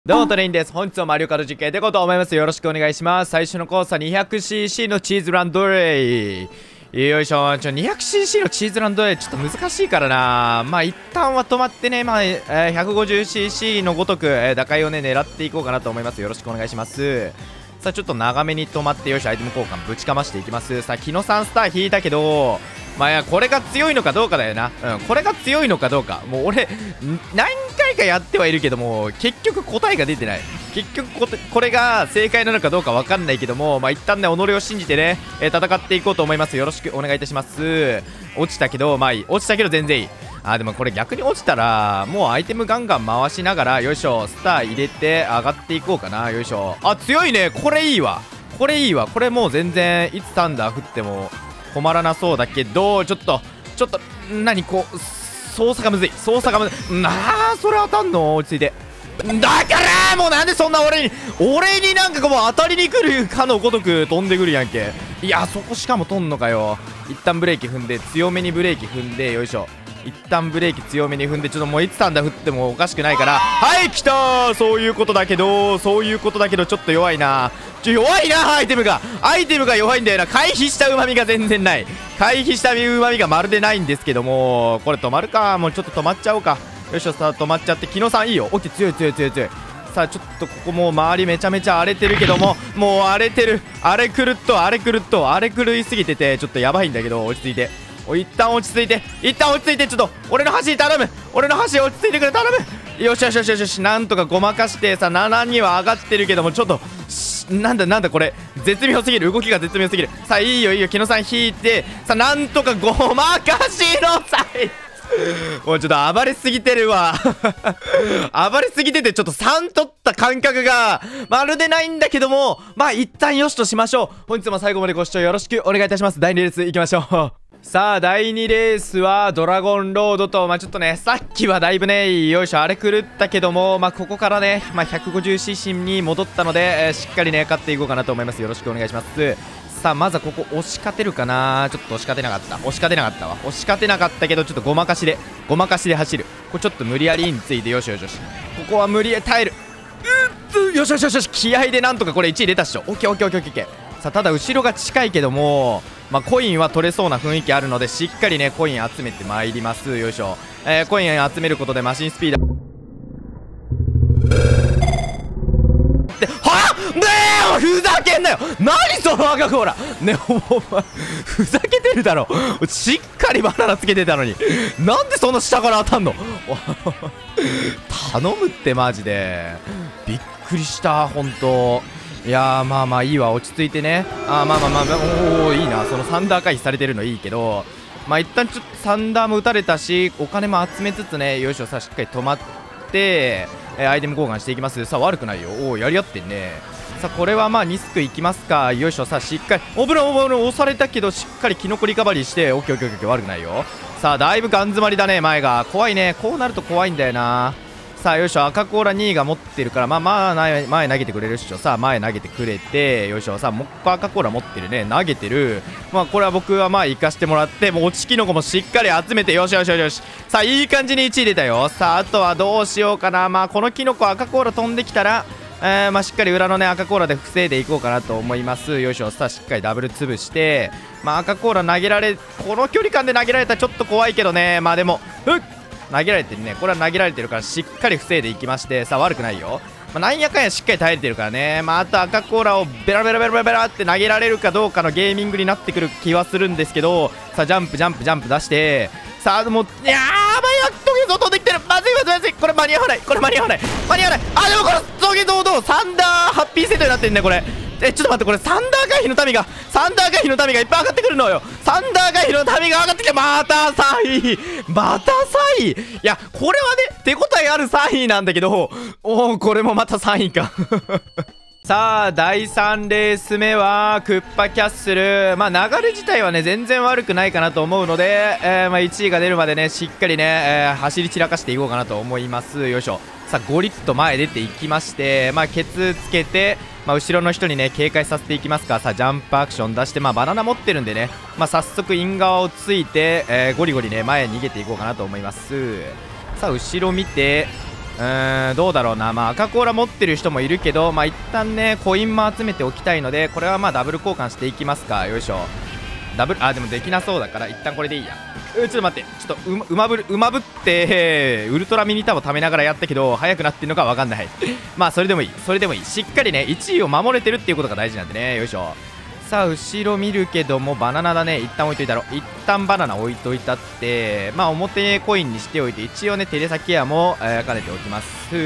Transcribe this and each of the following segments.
どうもトレインです。本日もマリオカート実験でいこうと思います。よろしくお願いします。最初のコースは 200cc のチーズランドレイ。よいしょ。200cc のチーズランドレイちょっと難しいからな。まあ一旦は止まってね、150cc のごとく、打開をね狙っていこうかなと思います。よろしくお願いします。さあちょっと長めに止まって、よし、アイテム交換ぶちかましていきます。さあ木野さんスター引いたけど、まあこれが強いのかどうかだよな。これが強いのかどうか。もう俺何回かやってはいるけども、結局答えが出てない。結局これが正解なのかどうかわかんないけども、まあ一旦ね己を信じてね、戦っていこうと思います。よろしくお願いいたします。落ちたけど、まあいい。落ちたけど全然いい。でもこれ逆に落ちたらもうアイテムガンガン回しながら、よいしょ、スター入れて上がっていこうかな。よいしょ。強いね。これいいわ。これいいわ。これもう全然いつサンダー降っても困らなそうだけど、ちょっと何こう操作がむずい。それ当たんの。落ち着いて。だからもうなんでそんな俺になんかこう当たりに来るかのごとく飛んでくるやんけ。いや、そこしかも飛んのかよ。一旦ブレーキ踏んで、強めにブレーキ踏んで、よいしょ。一旦ブレーキ強めに踏んで、ちょっともういつサンダー降ってもおかしくないから、はい、来たー。そういうことだけどちょっと弱いな。弱いな。アイテムが弱いんだよな。回避した旨味が全然ない。回避した旨味がまるでないんですけども、これ止まるか。もうちょっと止まっちゃおうか。よいしょ。さあ止まっちゃって、木野さんいいよ。オッケー。強い。さあちょっとここもう周りめちゃめちゃ荒れてるけども、もう荒れてる。荒れ狂いすぎててちょっとやばいんだけど、落ち着いて。一旦落ち着いて、ちょっと俺の橋頼む。俺の橋落ち着いてくれ、頼む。よし、なんとかごまかしてさ、7には上がってるけども、ちょっとなんだこれ絶妙すぎる。動きが絶妙すぎる。さあいいよ、木野さん引いて、さあなんとかごまかしのさいもうちょっと暴れすぎてるわ暴れすぎてて、ちょっと3取った感覚がまるでないんだけども、まあ一旦よしとしましょう。本日も最後までご視聴よろしくお願いいたします。第2レースいきましょう。さあ第2レースはドラゴンロードと、ちょっとねさっきはだいぶね、よいしょ、荒れ狂ったけども、ここからね、150cc に戻ったので、しっかりね勝っていこうかなと思います。よろしくお願いします。さあまずはここ押し勝てるかな。ちょっと押し勝てなかったけど、ちょっとごまかしで走る。これちょっと無理やりについて、よし、ここは無理やり耐える。よし、気合でなんとかこれ1位出たっしょ。オッケー。さあただ後ろが近いけども、コインは取れそうな雰囲気あるので、しっかりねコイン集めてまいります。よいしょ。コイン集めることでマシンスピードで、ねえ、ふざけんなよ。何その赤コーラねえ、お前ふざけてるだろ。しっかりバナナつけてたのに、なんでそんな下から当たんの頼むってマジでびっくりした、ほんと。いやー、いいわ、落ち着いてね。おいいな。そのサンダー回避されてるのいいけど、一旦ちょっとサンダーも打たれたし、お金も集めつつね、よいしょ。さあしっかり止まって、アイテム交換していきます。さあ悪くないよ。やり合ってんね。さあこれはニスクいきますか。よいしょ。さあしっかり危ない押されたけど、しっかりキノコリカバリーして、オッケー悪くないよ。さあだいぶガン詰まりだね。前が怖いね。こうなると怖いんだよな。さあよいしょ。赤コーラ2が持ってるから、前投げてくれるっしょ。さあ前投げてくれて、よいしょ。さあもう一個赤コーラ持ってるね。投げてる。これは僕は行かしてもらって、もう落ちキノコもしっかり集めて、よし。さあいい感じに1位出たよ。さああとはどうしようかな。このキノコ赤コーラ飛んできたら、しっかり裏のね赤コーラで防いでいこうかなと思います。よいしょ。さあしっかりダブル潰して、赤コーラ投げられ、この距離感で投げられたらちょっと怖いけどね。でも投げられてるね。これは投げられてるからしっかり防いでいきまして、さあ悪くないよ。なんやかんやしっかり耐えれてるからね。あと赤コーラをベラベラって投げられるかどうかのゲーミングになってくる気はするんですけど、さあジャンプ出して、さあもういやー、トゲゾウ飛んできてる。まずい。これ間に合わない。でもこれトゲゾウどサンダーハッピーセットになってんねこれ。ちょっと待って、これサンダー回避の民がいっぱい上がってくるのよ。サンダー回避の民が上がってきて、また3位。いやこれはね手応えある3位なんだけど、これもまた3位かさあ第3レース目はクッパキャッスル。流れ自体はね全然悪くないかなと思うので、1位が出るまでねしっかりね、走り散らかしていこうかなと思います。よいしょ。さあゴリッと前出ていきまして、ケツつけて、後ろの人にね警戒させていきますか。さあジャンプアクション出して、バナナ持ってるんでね、早速イン側をついて、ゴリゴリね前に逃げていこうかなと思います。さあ後ろ見て、 どうだろうな。まあ赤コーラ持ってる人もいるけど、まあ一旦ねコインも集めておきたいので、これはまあダブル交換していきますか。よいしょ。ダブル、あ、でもできなそうだから一旦これでいいや。ちょっと待って、ちょっとうまぶってウルトラミニターを貯めながらやったけど速くなってるのか分かんないまあそれでもいい、それでもいい。しっかりね1位を守れてるっていうことが大事なんでね。よいしょ。さあ後ろ見るけどもバナナだね。一旦置いといたろ。一旦バナナ置いといたって、まあ表コインにしておいて、一応ねテレサケアも兼ねておきます。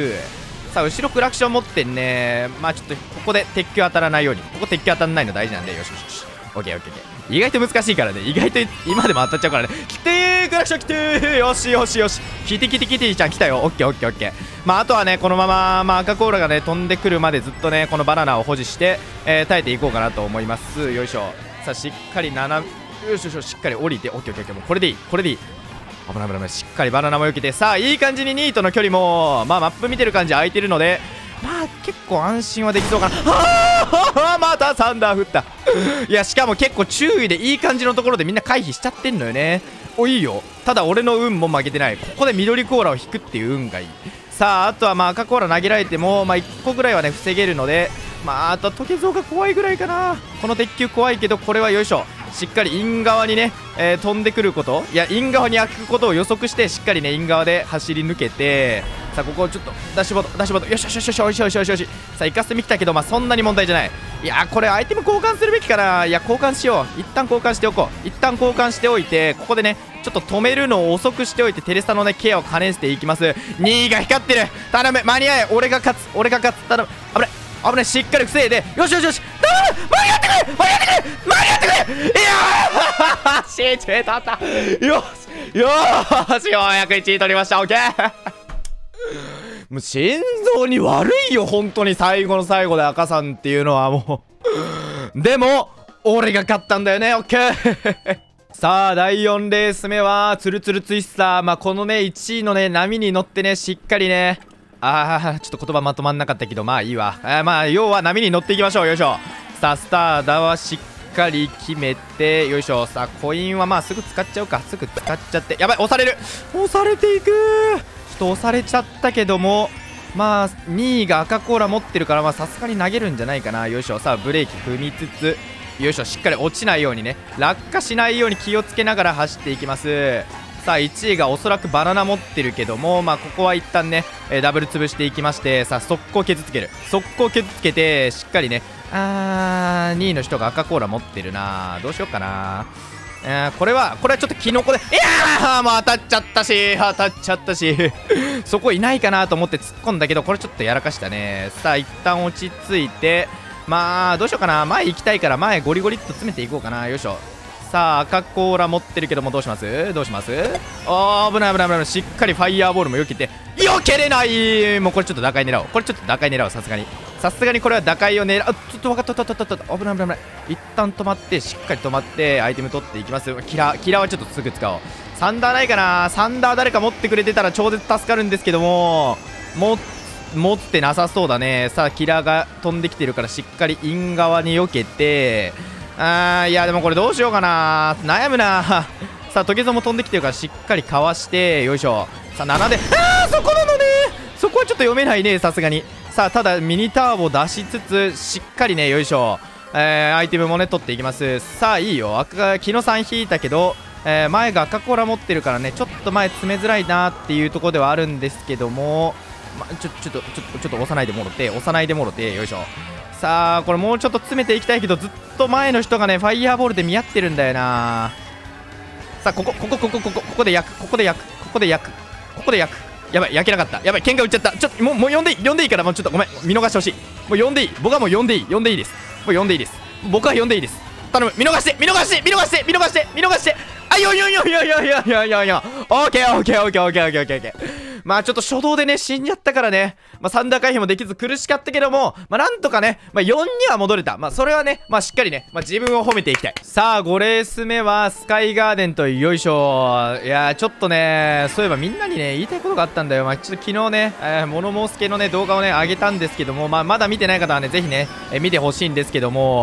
さあ後ろクラクション持ってんね。まあちょっとここで鉄球当たらないように、ここ鉄球当たらないの大事なんで。よしよしよし、オッケーオッケーオッケー。意外と難しいからね。意外と今でも当たっちゃうからね。来てー、クラクション来てー。よしよしよし、来てちゃん来たよ。オッケーオッケーオッケー。まああとはねこのまま、まあ、赤コーラがね飛んでくるまでずっとねこのバナナを保持して、耐えていこうかなと思います。よいしょ。さあしっかりよしよしよし、しっかり降りて、オッケーオッケーオッケー。もうこれでいい、これでいい。危ない危ない危ない。しっかりバナナも避けて、さあいい感じにニートの距離も、まあマップ見てる感じ空いてるので、まあ結構安心はできそうかな。またサンダー降ったいやしかも結構注意でいい感じのところでみんな回避しちゃってんのよね。お、いいよ。ただ俺の運も負けてない。ここで緑コーラを引くっていう運がいい。さああとはまあ赤コーラ投げられても、まあ1個ぐらいはね防げるので、まああとはトケゾウが怖いぐらいかな。この鉄球怖いけど、これはよいしょ、しっかりイン側にね、飛んでくること、いやイン側に開くことを予測して、しっかりねイン側で走り抜けて、さあここちょっとダッシュボードよしよしよしよしよしよしよしよし。さあイカスミ来たけど、まあそんなに問題じゃない。いやこれアイテム交換するべきかな。いや交換しよう。一旦交換しておこう。一旦交換しておいて、ここでねちょっと止めるのを遅くしておいて、テレサのねケアを兼ねていきます。2位が光ってる。頼む、間に合え。俺が勝つ頼む。危ない危ない。しっかり防いで、よしよしよし、頼む、間に合ってくれ間に合ってくれ。いやーシーチ取った。よしようやく1位取りました。オッケーもう心臓に悪いよ本当に。最後の最後で赤さんっていうのはもうでも俺が勝ったんだよね。オッケーさあ第4レース目はツルツルツイスター。まあこのね1位のね波に乗ってね、しっかりね、ちょっと言葉まとまんなかったけど、まあいいわ。まあ要は波に乗っていきましょう。よいしょ。さあスターダはしっかり決めて、よいしょ。さあコインはまあすぐ使っちゃうか。すぐ使っちゃって、やばい、押される。押されていく。ちょっと押されちゃったけども、まあ2位が赤コーラ持ってるから、まあさすがに投げるんじゃないかな。よいしょ。さあブレーキ踏みつつ、よいしょ、しっかり落ちないようにね、落下しないように気をつけながら走っていきます。さあ1位がおそらくバナナ持ってるけども、まあここは一旦ね、ダブル潰していきまして、さあ速攻削つける。速攻削つけて、しっかりね、2位の人が赤コーラ持ってるな。どうしようかな。これはちょっとキノコで、いやーもう当たっちゃったしそこいないかなと思って突っ込んだけど、これちょっとやらかしたね。さあ一旦落ち着いて、まあどうしようかな。前行きたいから前ゴリゴリっと詰めていこうかな。よいしょ。さあ赤コーラ持ってるけども、どうします。危ないしっかりファイヤーボールも避けて、避けれない。もうこれちょっと打開狙おう。さすがにこれは打開を狙う。ちょっと分かった。危ない。一旦止まって、しっかり止まってアイテム取っていきます。キラーはちょっとすぐ使おう。サンダーないかな。サンダー誰か持ってくれてたら超絶助かるんですけども、持ってなさそうだね。さあキラーが飛んできてるから、しっかりイン側に避けて、いやでもこれどうしようかな。悩むなさあトゲゾも飛んできてるから、しっかりかわして、よいしょ。さあ7で、そこなのね。そこはちょっと読めないね、さすがに。さあただミニターボ出しつつ、しっかりね、よいしょ、アイテムもね取っていきます。さあいいよ。キノさん引いたけど、前が赤コーラ持ってるからね、ちょっと前詰めづらいなっていうところではあるんですけども、ちょっと押さないでもろて、よいしょ。さあこれもうちょっと詰めていきたいけど、ずっと前の人がねファイヤーボールで見合ってるんだよな。さあここで焼く。やばい、焼けなかった。やばい、喧嘩売っちゃった。ちょっともう呼んでいいから、もうちょっとごめん、見逃してほしい。もう呼んでいい。僕はもう呼んでいいです。僕は呼んでいいです。頼む、見逃して。あ、よん。オッケー。まあちょっと初動でね死んじゃったからね、まあサンダー回避もできず苦しかったけども、まあなんとかね、まあ4には戻れた。まあそれはね、まあしっかりね、まあ自分を褒めていきたい。さあ5レース目はスカイガーデンと、よいしょ。いやーちょっとね、そういえばみんなにね言いたいことがあったんだよ。まあちょっと昨日ね、物申す系のね動画をね上げたんですけども、まあまだ見てない方はねぜひね、見てほしいんですけども、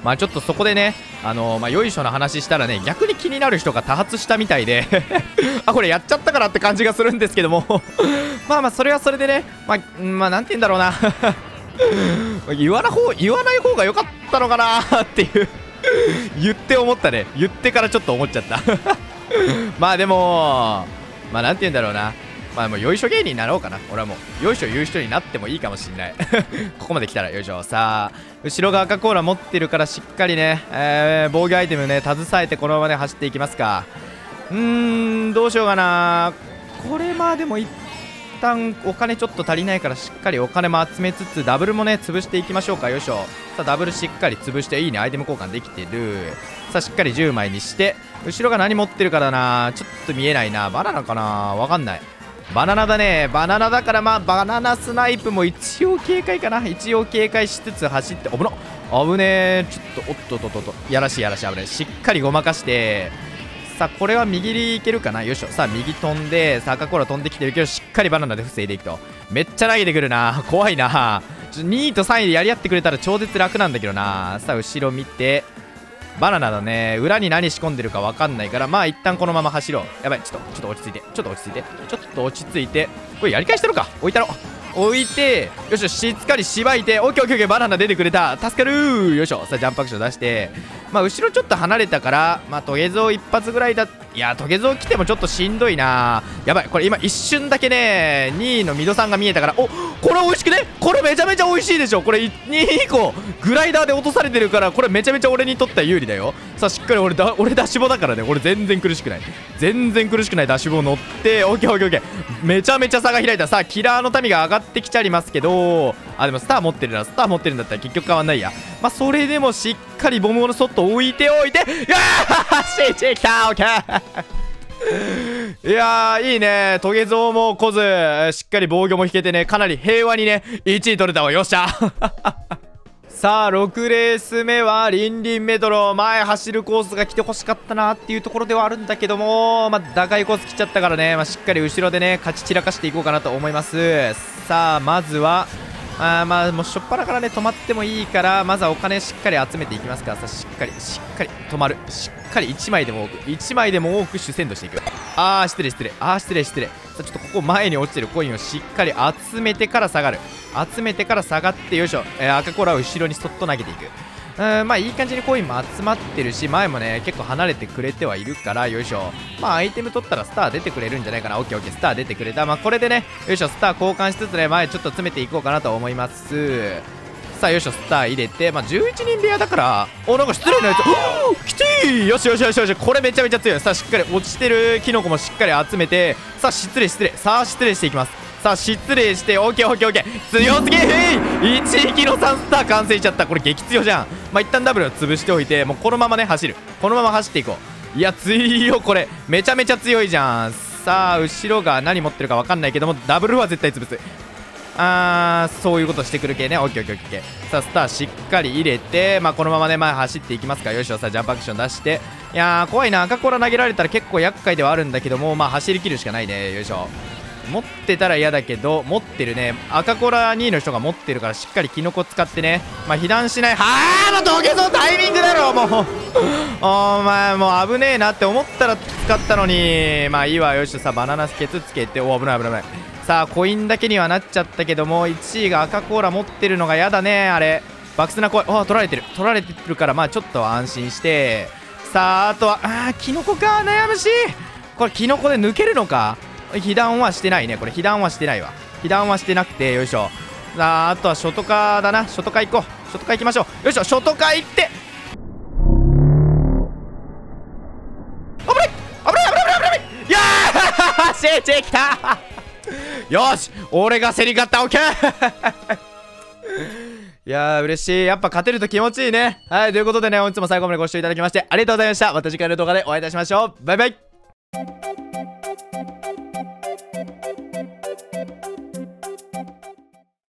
まあちょっとそこでねよいしょの話したらね、逆に気になる人が多発したみたいであ、これやっちゃったからって感じがするんですけどもまあそれはそれでね、まあなんて言うんだろうな言わない方が良かったのかなっていう言って思ったね。言ってからちょっと思っちゃったまあでもなんて言うんだろうな、もうよいしょ芸人になろうかな。俺はもうよいしょ言う人になってもいいかもしんないここまで来たらよいしょ。さあ後ろが赤コーラ持ってるからしっかりね、防御アイテムね携えてこのままね走っていきますか。どうしようかな。これまあでも一旦お金ちょっと足りないからしっかりお金も集めつつダブルもね潰していきましょうか。よいしょ。さあダブルしっかり潰して、いいね、アイテム交換できてる。さあしっかり10枚にして、後ろが何持ってるかだな。ちょっと見えないな。バナナかな、わかんない。バナナだね。バナナだからバナナスナイプも一応警戒かな。一応警戒しつつ走って、危なっ、危ねえ。ちょっとおっとっとっとっと、やらしい危ない。しっかりごまかして、さあこれは右に行けるかな。よいしょ。さあ右飛んで、さあ赤コーラ飛んできてるけどしっかりバナナで防いでいくと。めっちゃ投げてくるな。怖いな。2位と3位でやり合ってくれたら超絶楽なんだけどな。さあ後ろ見て、バナナだね。裏に何仕込んでるか分かんないから、一旦このまま走ろう。やばい、ちょっと落ち着いて、ちょっと落ち着いて、これやり返してるか。置いたろ。置いて、よししっかりしばいて、オッケーオッケーオッケー、バナナ出てくれた、助かるー。よいしょ。さあジャンプアクション出して、後ろちょっと離れたから、トゲゾウ一発ぐらいだ。いやトゲゾウ来てもちょっとしんどいな。やばい、これ今一瞬だけね2位のミドさんが見えたから、お、これ美味しくね。これめちゃめちゃ美味しいでしょ。これ2個グライダーで落とされてるから、これめちゃめちゃ俺にとっては有利だよ。さあしっかり俺ダッシュボだからね。俺全然苦しくない、ダッシュボ乗って、オッケーオッケーオッケー、めちゃめちゃ差が開いた。さあキラーの民が上がってきちゃいますけど、でもスター持ってるんだったら結局変わんないや。それでもしっかりボムのソット置いておいて、いやーCG きた。オッケーいやーいいね。トゲゾウも来ず、しっかり防御も引けてね、かなり平和にね1位取れたわ。よっしゃさあ6レース目はリンリンメトロ。前走るコースが来てほしかったなっていうところではあるんだけども、高いコース来ちゃったからね、しっかり後ろでね勝ち散らかしていこうかなと思います。さあまずはもうしょっぱなからね止まってもいいから、まずはお金しっかり集めていきますから。さあしっかり止まる。しっかり1枚でも多く主戦度していく。失礼。さあちょっとここ前に落ちてるコインをしっかり集めてから下がる。よいしょ。赤コーラを後ろにそっと投げていく。いい感じにコインも集まってるし、前もね結構離れてくれてはいるから、よいしょ。アイテム取ったらスター出てくれるんじゃないかな。オッケーオッケー、スター出てくれた。これでね、よいしょ、スター交換しつつね、前ちょっと詰めていこうかなと思います。さあよいしょ、スター入れて、11人部屋だから、なんか失礼なやつ、きつい。よし、これめちゃめちゃ強い。さあしっかり落ちてるキノコもしっかり集めて、さあ失礼していきます。さあ失礼して、オッケー強すぎー。1匹の3スター完成しちゃった。これ激強じゃん。一旦ダブルを潰しておいて、もうこのままね走っていこう。いや強いよ、これめちゃめちゃ強いじゃん。さあ後ろが何持ってるか分かんないけども、ダブルは絶対潰す。そういうことしてくる系ね。オッケー。さあスターしっかり入れて、このままね前走っていきますか。よいしょ。さあジャンプアクション出して、いやー怖いな。赤コーラ投げられたら結構厄介ではあるんだけども、走り切るしかないね。よいしょ。持ってたら嫌だけど、持ってるね。赤コーラ2位の人が持ってるから、しっかりキノコ使ってね、被弾しない。土下座タイミングだろもうお前もう危ねえなって思ったら使ったのに、いいわ。よし、さあバナナケツつけて、危ない。さあコインだけにはなっちゃったけども、1位が赤コーラ持ってるのが嫌だね。あれバクスナコイン取られてるから、ちょっと安心して。さああとはキノコか。悩むし、これキノコで抜けるのか。被弾はしてないね。これ被弾はしてないわ。被弾はしてなくて、よいしょ。さああとはショトカだな。ショトカ行こう。ショトカ行きましょう。よいしょ。ショトカ行って、危ないいやー成長きたよし、俺が競り勝った。オッケーいやー嬉しい。やっぱ勝てると気持ちいいね。はい、ということでね、本日も最後までご視聴いただきましてありがとうございました。また次回の動画でお会いいたしましょう。バイバイ。